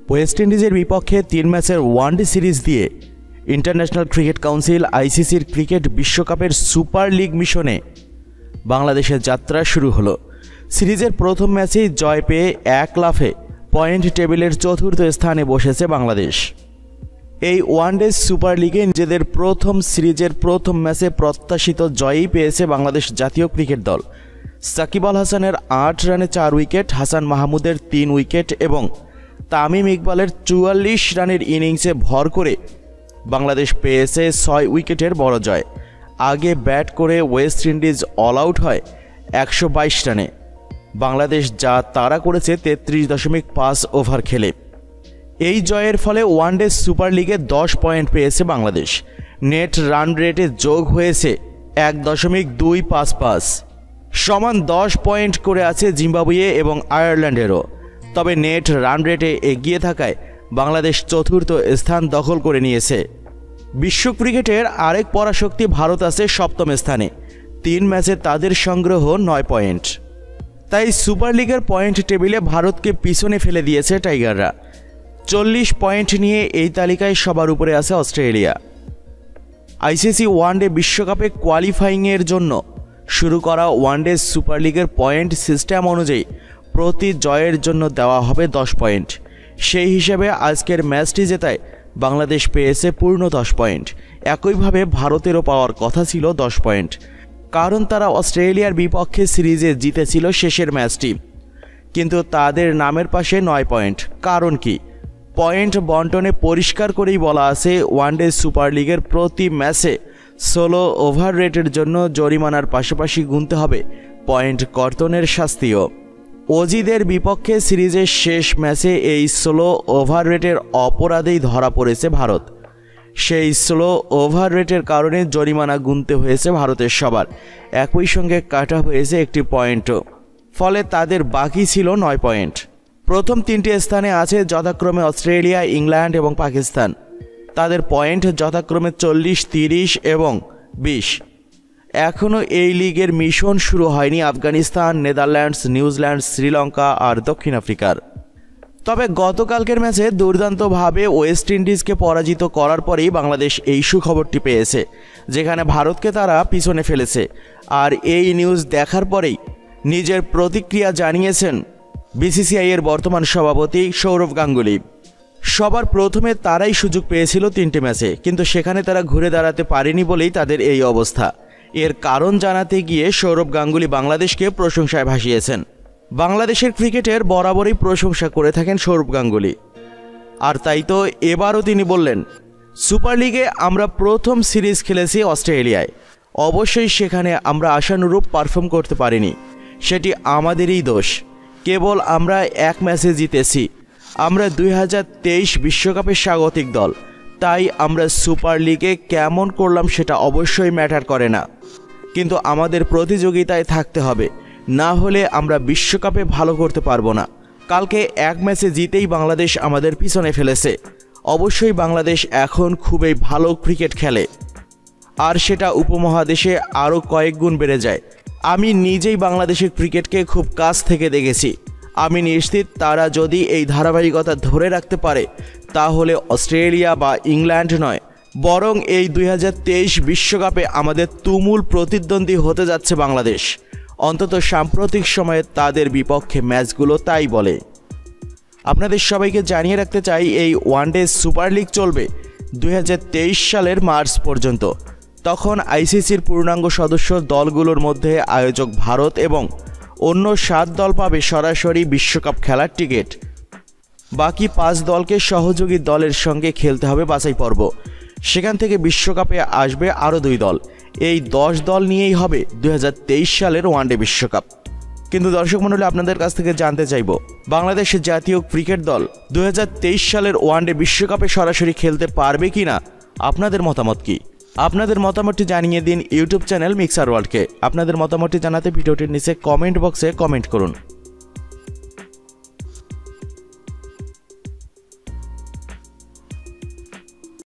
West ইন্ডিজের বিপক্ষে ৩ ম্যাচের ওয়ানডে সিরিজ দিয়ে ইন্টারন্যাশনাল ক্রিকেট কাউন্সিল আইসিসির ক্রিকেট বিশ্বকাপের সুপার লিগ মিশনে বাংলাদেশের যাত্রা শুরু হলো। সিরিজের প্রথম ম্যাচেই জয় পেয়ে এক লাফে পয়েন্ট টেবিলের চতুর্থ স্থানে বসেছে বাংলাদেশ। এই ওয়ানডে সুপার লিগে নিজেদের প্রথম সিরিজের প্রথম ম্যাচে প্রত্যাশিত জয়ই পেয়েছে বাংলাদেশ জাতীয় ক্রিকেট দল। সাকিব আল হাসানের ৮ রানে ৪ উইকেট, হাসান মাহমুদের ৩ উইকেট এবং তামিম ইকবালের ৪৪ রানের ইনিংসে ভর করে বাংলাদেশ পেয়েছে ৬ উইকেটের বড় জয়। আগে ব্যাট করে ওয়েস্ট ইন্ডিজ অল আউট হয় ১২২ রানে। বাংলাদেশ যা তাড়া করেছে ৩৩.৫ ওভার খেলে। এই জয়ের ফলে ওয়ানডে সুপার লিগে ১০ পয়েন্ট পেয়েছে বাংলাদেশ। নেট রান রেটে যোগ হয়েছে ১.২৫৫, সমান ১০ পয়েন্ট করে আছে জিম্বাবুয়ে এবং আয়ারল্যান্ডেরও। তবে নেট রান রেটে এগিয়ে থাকায় বাংলাদেশ চতুর্থ স্থান দখল করে নিয়েছে। বিশ্ব ক্রিকেটের আরেক পরাশক্তি ভারত আছে সপ্তম স্থানে। ৩ ম্যাচে তাদের সংগ্রহ ৯ পয়েন্ট। তাই সুপার লিগের পয়েন্ট টেবিলে ভারতকে পিছনে ফেলে দিয়েছে টাইগাররা। ৪০ পয়েন্ট নিয়ে এই তালিকায় সবার উপরে আছে অস্ট্রেলিয়া। আইসিসি ওয়ানডে বিশ্বকাপে কোয়ালিফাইংয়ের জন্য শুরু করা ওয়ানডে সুপার লিগের পয়েন্ট সিস্টেম অনুযায়ী প্রতি জয়ের জন্য দেওয়া হবে ১০ পয়েন্ট। সেই হিসেবে আজকের ম্যাচটি জেতায় বাংলাদেশ পেয়েছে পূর্ণ ১০ পয়েন্ট। একইভাবে ভারতেরও পাওয়ার কথা ছিল ১০ পয়েন্ট, কারণ তারা অস্ট্রেলিয়ার বিপক্ষে সিরিজে জিতেছিল শেষের ম্যাচটি। কিন্তু তাদের নামের পাশে ৯ পয়েন্ট। কারণ কি? পয়েন্ট বন্টনে পরিষ্কার করেই বলা আছে ওয়ানডে সুপার লিগের প্রতি ম্যাচে ১৬ ওভার রেটের জন্য জরিমানার পাশাপাশি গুনতে হবে পয়েন্ট কর্তনের শাস্তিও। অজিদের বিপক্ষে সিরিজের শেষ ম্যাচে এই ১৬ ওভার রেটের অপরাধেই ধরা পড়েছে ভারত। সেই ১৬ ওভার রেটের কারণে জরিমানা গুনতে হয়েছে ভারতের সবার, একই সঙ্গে কাটা হয়েছে একটি পয়েন্টও। ফলে তাদের বাকি ছিল ৯ পয়েন্ট। প্রথম ৩টি স্থানে আছে যথাক্রমে অস্ট্রেলিয়া, ইংল্যান্ড এবং পাকিস্তান। তাদের পয়েন্ট যথাক্রমে ৪০, ৩০ এবং ২০। এখনও এই লিগের মিশন শুরু হয়নি আফগানিস্তান, নেদারল্যান্ডস, নিউজিল্যান্ড, শ্রীলঙ্কা আর দক্ষিণ আফ্রিকার। তবে গতকালকের ম্যাচে দুর্দান্তভাবে ওয়েস্ট ইন্ডিজকে পরাজিত করার পরেই বাংলাদেশ এই সুখবরটি পেয়েছে, যেখানে ভারতকে তারা পিছনে ফেলেছে। আর এই নিউজ দেখার পরেই নিজের প্রতিক্রিয়া জানিয়েছেন বিসিসিআই এর বর্তমান সভাপতি সৌরভ গাঙ্গুলি। সবার প্রথমে তারাই সুযোগ পেয়েছিল ৩টে ম্যাচে, কিন্তু সেখানে তারা ঘুরে দাঁড়াতে পারেনি বলেই তাদের এই অবস্থা। এর কারণ জানাতে গিয়ে সৌরভ গাঙ্গুলি বাংলাদেশকে প্রশংসায় ভাসিয়েছেন। বাংলাদেশের ক্রিকেটের বরাবরই প্রশংসা করে থাকেন সৌরভ গাঙ্গুলি। আর তাই তো এবারও তিনি বললেন, সুপার লিগে আমরা প্রথম সিরিজ খেলেছি অস্ট্রেলিয়ায়। অবশ্যই সেখানে আমরা আশানুরূপ পারফর্ম করতে পারিনি, সেটি আমাদেরই দোষ। কেবল আমরা এক ম্যাচে জিতেছি। আমরা ২০২৩ বিশ্বকাপের স্বাগতিক দল, তাই আমরা সুপার লিগে কেমন করলাম সেটা অবশ্যই ম্যাটার করে না, কিন্তু আমাদের প্রতিযোগিতায় থাকতে হবে, না হলে আমরা বিশ্বকাপে ভালো করতে পারবো না। কালকে এক ম্যাচে জিতেই বাংলাদেশ আমাদের পিছনে ফেলেছে। অবশ্যই বাংলাদেশ এখন খুবই ভালো ক্রিকেট খেলে, আর সেটা উপমহাদেশে আরও কয়েক গুণ বেড়ে যায়। আমি নিজেই বাংলাদেশের ক্রিকেটকে খুব কাছ থেকে দেখেছি। আমি নিশ্চিত তারা যদি এই ধারাবাহিকতা ধরে রাখতে পারে, তাহলে অস্ট্রেলিয়া বা ইংল্যান্ড নয়, বরং এই ২০২৩ বিশ্বকাপে আমাদের তুমুল প্রতিদ্বন্দ্বী হতে যাচ্ছে বাংলাদেশ। অন্তত সাম্প্রতিক সময়ে তাদের বিপক্ষে ম্যাচগুলো তাই বলে। আপনাদের সবাইকে জানিয়ে রাখতে চাই, এই ওয়ানডে সুপার লিগ চলবে ২০২৩ সালের মার্চ পর্যন্ত। তখন আইসিসির পূর্ণাঙ্গ সদস্য দলগুলোর মধ্যে আয়োজক ভারত এবং অন্য ৭ দল পাবে সরাসরি বিশ্বকাপ খেলার টিকিট। বাকি ৫ দলকে সহযোগী দলের সঙ্গে খেলতে হবে বাছাই পর্ব। সেখান থেকে বিশ্বকাপে আসবে আরও ২ দল। এই ১০ দল নিয়েই হবে ২০২৩ সালের ওয়ানডে বিশ্বকাপ। কিন্তু দর্শক মণ্ডলী, আপনাদের কাছ থেকে জানতে চাইব, বাংলাদেশের জাতীয় ক্রিকেট দল ২০২৩ সালের ওয়ানডে বিশ্বকাপে সরাসরি খেলতে পারবে কি না? আপনাদের মতামত কি? আপনাদের মতামতটি জানিয়ে দিন ইউটিউব চ্যানেল মিক্সার ওয়ার্ল্ডকে। আপনাদের মতামতটি জানাতে ভিডিওটির নিচে কমেন্ট বক্সে কমেন্ট করুন।